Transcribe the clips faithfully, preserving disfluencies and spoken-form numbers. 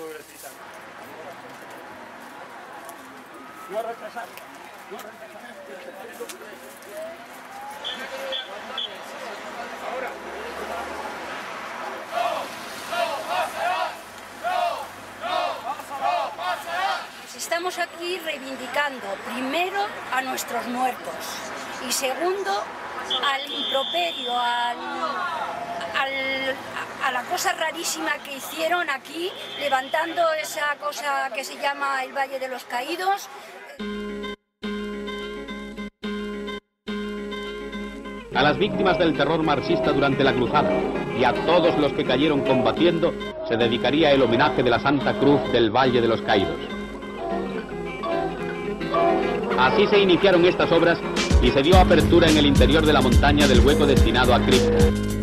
pobrecita. No retrasar, no retrasar. Ahora. Estamos aquí reivindicando primero a nuestros muertos y segundo al improperio, al, al, a la cosa rarísima que hicieron aquí, levantando esa cosa que se llama el Valle de los Caídos. A las víctimas del terror marxista durante la cruzada y a todos los que cayeron combatiendo se dedicaría el homenaje de la Santa Cruz del Valle de los Caídos. Así se iniciaron estas obras y se dio apertura en el interior de la montaña del hueco destinado a cripta.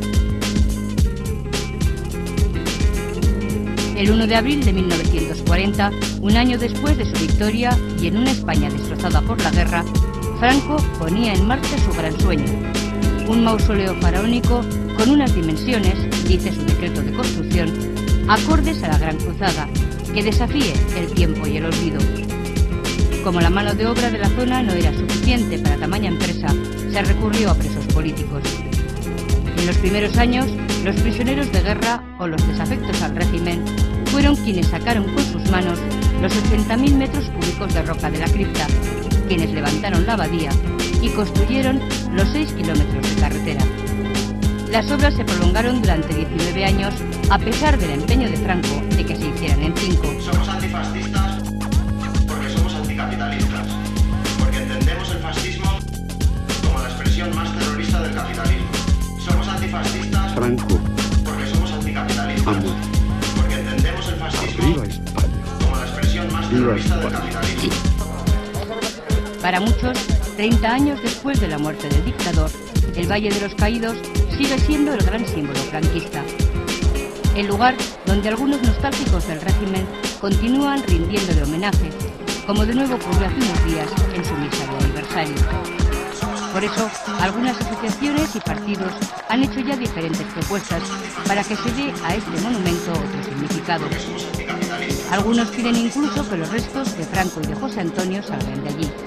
El uno de abril de mil novecientos cuarenta, un año después de su victoria y en una España destrozada por la guerra, Franco ponía en marcha su gran sueño. Un mausoleo faraónico con unas dimensiones, dice su decreto de construcción, acordes a la Gran Cruzada, que desafíe el tiempo y el olvido. Como la mano de obra de la zona no era suficiente para tamaña empresa, se recurrió a presos políticos. En los primeros años, los prisioneros de guerra o los desafectos al régimen fueron quienes sacaron con sus manos los ochenta mil metros cúbicos de roca de la cripta, quienes levantaron la abadía y construyeron los seis kilómetros de carretera. Las obras se prolongaron durante diecinueve años, a pesar del empeño de Franco de que se hicieran en cinco. Somos antifascistas porque somos anticapitalistas, porque entendemos el fascismo como la expresión más terrorista del capitalismo. Somos antifascistas Franco porque somos anticapitalistas, porque entendemos el fascismo como la expresión más terrorista del capitalismo. Para muchos, treinta años después de la muerte del dictador, el Valle de los Caídos sigue siendo el gran símbolo franquista. El lugar donde algunos nostálgicos del régimen continúan rindiéndole homenaje, como de nuevo ocurrió hace unos días en su misa de aniversario. Por eso, algunas asociaciones y partidos han hecho ya diferentes propuestas para que se dé a este monumento otro significado. Algunos piden incluso que los restos de Franco y de José Antonio salgan de allí.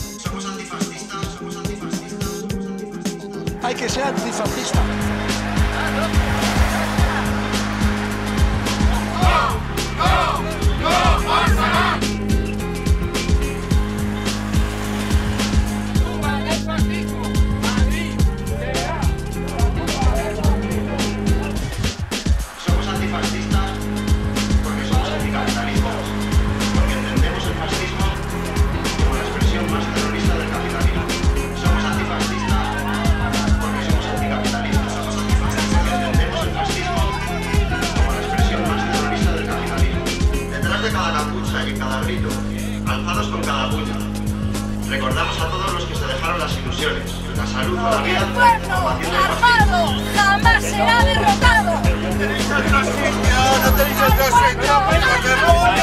Hay que ser antifascista. Somos antifascistas porque somos anticapitalistas, porque entendemos el fascismo como la expresión más terrorista del capitalismo. Somos antifascistas porque somos anticapitalistas, porque entendemos el fascismo como la expresión más terrorista del capitalismo. Detrás de cada capucha y cada grito, alzados con cada puño, recordamos a todos los que se dejaron las ilusiones, la salud o la vida. ¡El pueblo armado jamás será derrotado! ¡No tenéis otro sitio! ¡No tenéis otro sitio! ¡Venga, que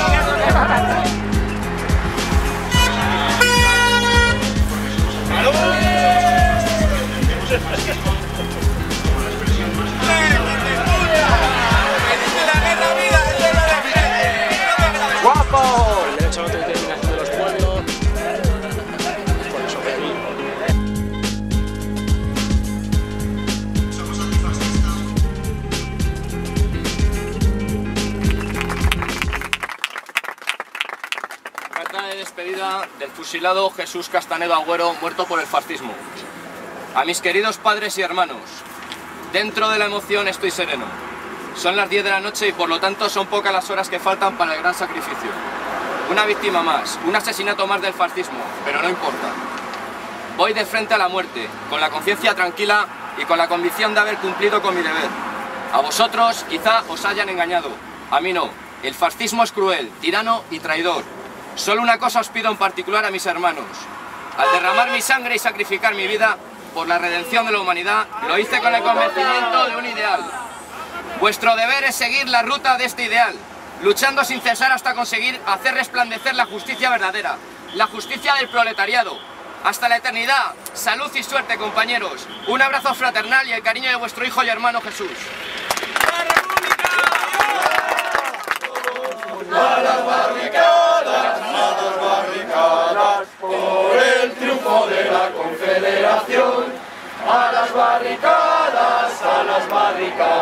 Entendemos el fascismo como la expresión más ¡Guapo! El derecho a la autodeterminación de los pueblos. Por eso que aquí. Somos antifascistas. Carta de despedida del fusilado Jesús Castanedo Agüero, muerto por el fascismo. A mis queridos padres y hermanos, dentro de la emoción estoy sereno. Son las diez de la noche y por lo tanto son pocas las horas que faltan para el gran sacrificio. Una víctima más, un asesinato más del fascismo, pero no importa. Voy de frente a la muerte, con la conciencia tranquila y con la convicción de haber cumplido con mi deber. A vosotros quizá os hayan engañado, a mí no. El fascismo es cruel, tirano y traidor. Solo una cosa os pido en particular a mis hermanos. Al derramar mi sangre y sacrificar mi vida por la redención de la humanidad, lo hice con el convencimiento de un ideal. Vuestro deber es seguir la ruta de este ideal, luchando sin cesar hasta conseguir hacer resplandecer la justicia verdadera, la justicia del proletariado. Hasta la eternidad, salud y suerte, compañeros. Un abrazo fraternal y el cariño de vuestro hijo y hermano Jesús. a las barricadas, a las barricadas, por el triunfo de la Confederación, a las barricadas, a las barricadas.